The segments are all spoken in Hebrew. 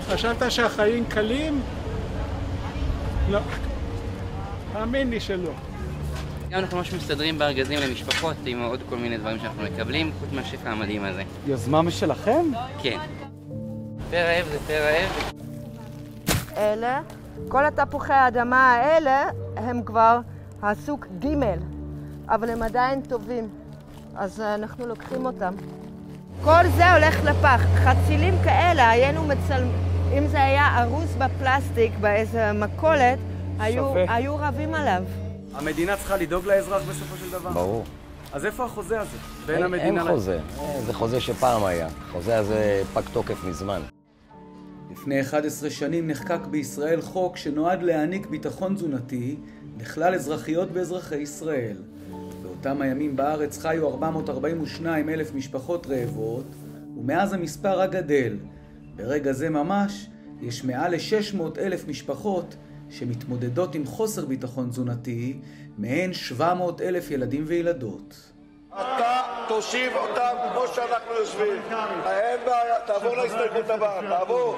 חשבת שהחיים קלים? לא. תאמין לי שלא. גם אנחנו ממש מסתדרים בארגזים למשפחות עם עוד כל מיני דברים שאנחנו מקבלים, חוץ מהשפע המדהים הזה. יוזמה משלכם? כן. פר רעב זה פר רעב. אלה, כל התפוחי האדמה האלה הם כבר הסוג ג', אבל הם עדיין טובים, אז אנחנו לוקחים אותם. כל זה הולך לפח. חצילים כאלה היינו מצלמים, אם זה היה ארוס בפלסטיק באיזה מכולת, היו רבים עליו. המדינה צריכה לדאוג לאזרח בסופו של דבר. ברור. אז איפה החוזה הזה? בין המדינה... אין חוזה. זה חוזה שפעם היה. החוזה הזה פג תוקף מזמן. לפני 11 שנים נחקק בישראל חוק שנועד להעניק ביטחון תזונתי לכלל אזרחיות ואזרחי ישראל. באותם הימים בארץ חיו 442,000 משפחות רעבות, ומאז המספר רק גדל. ברגע זה ממש יש מעל ל-600,000 משפחות שמתמודדות עם חוסר ביטחון תזונתי, מהן 700,000 ילדים וילדות. אתה תושיב אותם כמו שאנחנו יושבים. אין בעיה, תעבור להסתייגות הבאה, תעבור.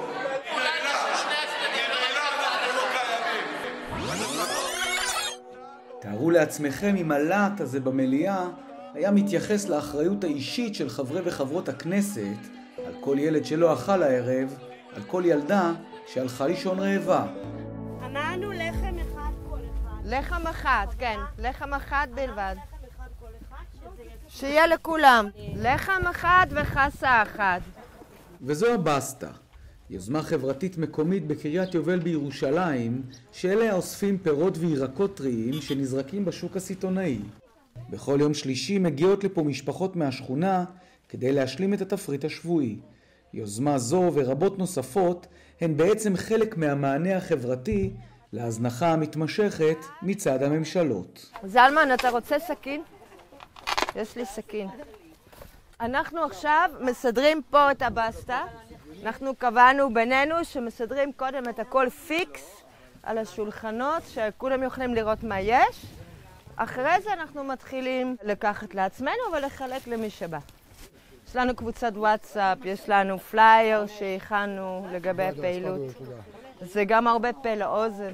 תארו לעצמכם אם הלהט הזה במליאה היה מתייחס לאחריות האישית של חברי וחברות הכנסת על כל ילד שלא אכל הערב, על כל ילדה שהלכה לישון רעבה. אמרנו לחם אחד כל אחד. לחם אחד, כן. לחם אחד בלבד. שיהיה לכולם. לחם אחד וחסה אחת. וזו הבסטה, יוזמה חברתית מקומית בקריית יובל בירושלים, שאליה אוספים פירות וירקות טריים שנזרקים בשוק הסיטונאי. בכל יום שלישי מגיעות לפה משפחות מהשכונה כדי להשלים את התפריט השבועי. יוזמה זו ורבות נוספות הן בעצם חלק מהמענה החברתי להזנחה המתמשכת מצד הממשלות. זלמן, אתה רוצה סכין? יש לי סכין. אנחנו עכשיו מסדרים פה את הבסטה. אנחנו קבענו בינינו שמסדרים קודם את הכל פיקס על השולחנות, שכולם יכולים לראות מה יש. אחרי זה אנחנו מתחילים לקחת לעצמנו ולחלק למי שבא. יש לנו קבוצת וואטסאפ, יש לנו פלייר שהכנו לגבי הפעילות. זה גם הרבה פה לאוזן.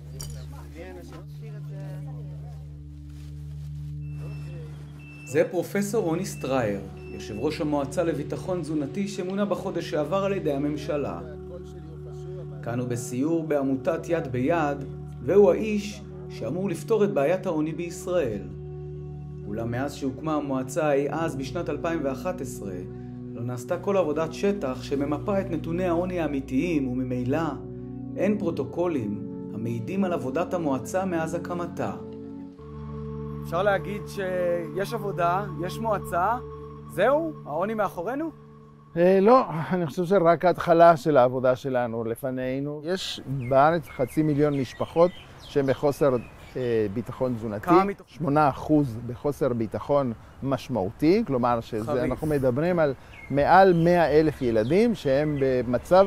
זה פרופסור רוני סטרייר, יושב ראש המועצה לביטחון תזונתי שמונה בחודש שעבר על ידי הממשלה. כאן הוא בסיור בעמותת יד ביד, והוא האיש שאמור לפתור את בעיית העוני בישראל. אולם מאז שהוקמה המועצה אז בשנת 2011, לא נעשתה כל עבודת שטח שממפה את נתוני העוני האמיתיים, וממילא אין פרוטוקולים המעידים על עבודת המועצה מאז הקמתה. אפשר להגיד שיש עבודה, יש מועצה, זהו? העוני מאחורינו? לא, אני חושב שרק ההתחלה של העבודה שלנו לפנינו. יש בארץ 500,000 משפחות שהן בחוסר ביטחון תזונתי. 8% בחוסר ביטחון משמעותי, כלומר שאנחנו מדברים על מעל 100,000 ילדים שהם במצב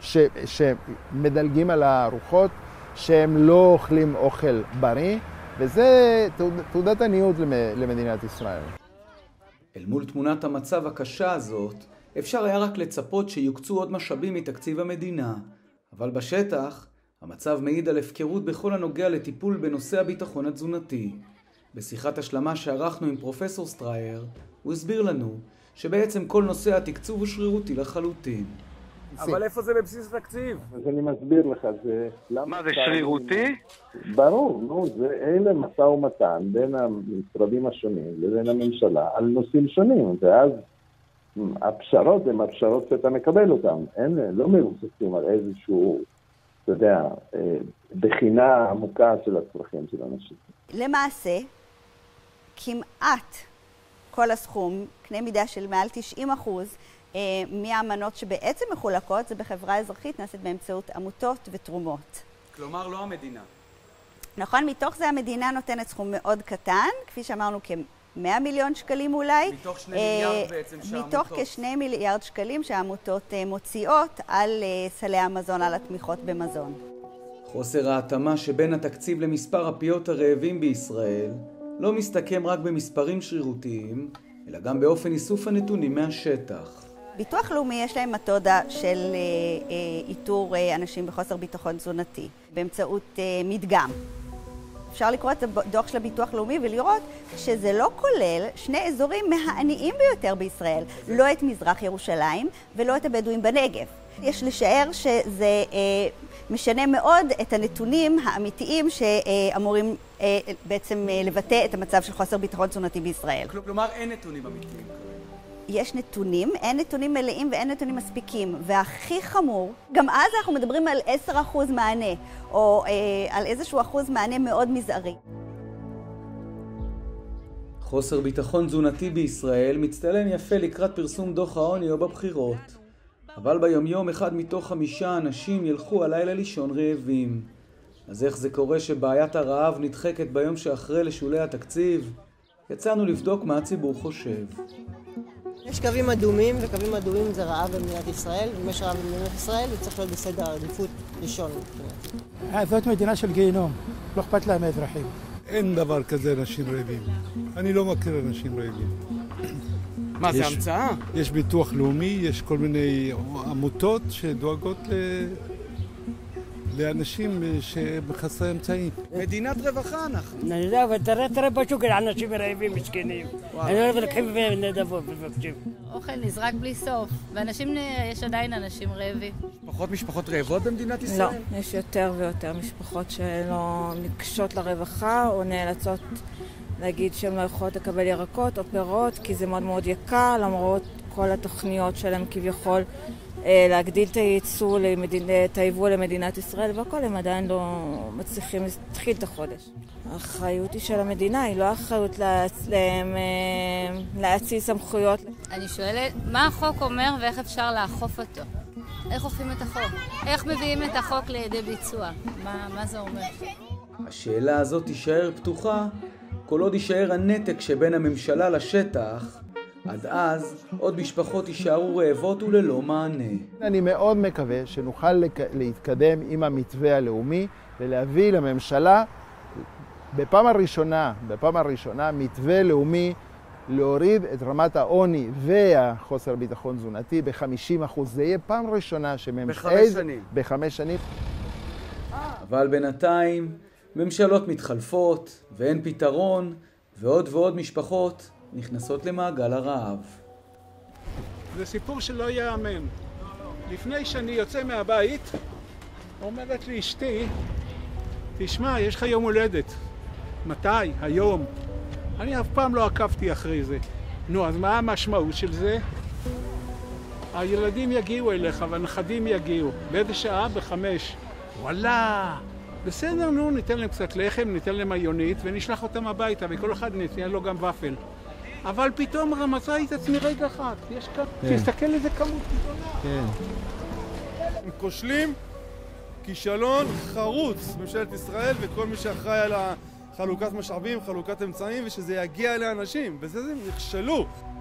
שמדלגים על הארוחות, שהם לא אוכלים אוכל בריא, וזה תעודת עניות למדינת ישראל. אל מול תמונת המצב הקשה הזאת, אפשר היה רק לצפות שיוקצו עוד משאבים מתקציב המדינה, אבל בשטח המצב מעיד על הפקרות בכל הנוגע לטיפול בנושא הביטחון התזונתי. בשיחת השלמה שערכנו עם פרופסור סטרייר, הוא הסביר לנו שבעצם כל נושא התקצוב הוא שרירותי לחלוטין. אבל איפה זה בבסיס התקציב? אז אני מסביר לך, זה... מה, זה שרירותי? ברור, נו, אלה משא ומתן בין המשרדים השונים לבין הממשלה על נושאים שונים, ואז הפשרות הן הפשרות שאתה מקבל אותן. לא מבוססים על איזשהו, אתה יודע, בחינה עמוקה של הצרכים של אנשים. למעשה, כמעט כל הסכום, קנה מידה של מעל 90%, מהאמנות שבעצם מחולקות, זה בחברה אזרחית, נעשית באמצעות עמותות ותרומות. כלומר, לא המדינה. נכון, מתוך זה המדינה נותנת סכום מאוד קטן, כפי שאמרנו כ100 מיליון שקלים אולי. מתוך 2 מיליארד בעצם שהעמותות... מתוך כ2 מיליארד שקלים שהעמותות מוציאות על סלי המזון, על התמיכות במזון. חוסר ההתאמה שבין התקציב למספר הפיות הרעבים בישראל לא מסתכם רק במספרים שרירותיים, אלא גם באופן איסוף הנתונים מהשטח. ביטוח לאומי יש להם מתודה של איתור אנשים בחוסר ביטחון תזונתי באמצעות מדגם. אפשר לקרוא את הדוח של הביטוח לאומי ולראות שזה לא כולל שני אזורים מהעניים ביותר בישראל, לא את מזרח ירושלים ולא את הבדואים בנגב. יש לשער שזה משנה מאוד את הנתונים האמיתיים שאמורים בעצם לבטא את המצב של חוסר ביטחון תזונתי בישראל. כלומר, אין נתונים אמיתיים. יש נתונים, אין נתונים מלאים ואין נתונים מספיקים. והכי חמור, גם אז אנחנו מדברים על 10% מענה, או על איזשהו אחוז מענה מאוד מזערי. חוסר ביטחון תזונתי בישראל מצטלם יפה לקראת פרסום דוח העוני או בבחירות. אבל ביומיום 1 מתוך 5 אנשים ילכו הלילה לישון רעבים. אז איך זה קורה שבעיית הרעב נדחקת ביום שאחרי לשולי התקציב? יצאנו לבדוק מה הציבור חושב. יש קווים אדומים, וקווים אדומים זה רעב במדינת ישראל. אם יש רעב במדינת ישראל, זה צריך להיות בסדר עדיפות ראשון. זאת מדינה של גיהינום, לא אכפת להם האזרחים. אין דבר כזה אנשים רעבים. אני לא מכיר אנשים רעבים. מה, זה המצאה? יש ביטוח לאומי, יש כל מיני עמותות שדואגות לאנשים שבחסרי אמצעים. מדינת רווחה אנחנו. אני יודע, אבל תראה פשוט על אנשים רעבים מסכנים. אני אוהב לקחים נדבות ומבקשים. אוכל נזרק בלי סוף, ואנשים, יש עדיין אנשים רעבים. פחות משפחות רעבות במדינת ישראל? לא, יש יותר ויותר משפחות שלא נקשות לרווחה או נאלצות להגיד שהן לא יכולות לקבל ירקות או פירות, כי זה מאוד מאוד יקר, למרות כל התוכניות שלהם כביכול להגדיל את הייצוא, את היבוא למדינת ישראל, והכל הם עדיין לא מצליחים להתחיל את החודש. האחריות היא של המדינה, היא לא האחריות להציל סמכויות. אני שואלת, מה החוק אומר ואיך אפשר לאכוף אותו? איך אוכפים את החוק? איך מביאים את החוק לידי ביצוע? מה זה אומר? השאלה הזאת תישאר פתוחה כל עוד יישאר הנתק שבין הממשלה לשטח. עד אז עוד משפחות יישארו רעבות וללא מענה. אני מאוד מקווה שנוכל להתקדם עם המתווה הלאומי ולהביא לממשלה בפעם הראשונה מתווה לאומי להוריד את רמת העוני והחוסר ביטחון תזונתי ב-50%. זה יהיה פעם ראשונה שממשלה... ב5 שנים. אבל בינתיים ממשלות מתחלפות ואין פתרון, ועוד ועוד משפחות נכנסות למעגל הרעב. זה סיפור שלא יאמן. לפני שאני יוצא מהבית, אומרת לי אשתי, תשמע, יש לך יום הולדת. מתי? היום. אני אף פעם לא עקבתי אחרי זה. נו, אז מה המשמעות של זה? הילדים יגיעו אליך והנכדים יגיעו. באיזה שעה? ב5. וואלה! בסדר, נו, ניתן להם קצת לחם, ניתן להם מיונית ונשלח אותם הביתה, וכל אחד ניתן לו גם ופל. אבל פתאום מצאתי את עצמי רגע אחד. יש כאן, תסתכל איזה כמות גדולה. הם כושלים כישלון חרוץ, ממשלת ישראל וכל מי שאחראי על חלוקת משאבים, חלוקת אמצעים, ושזה יגיע לאנשים. בזה הם נכשלו.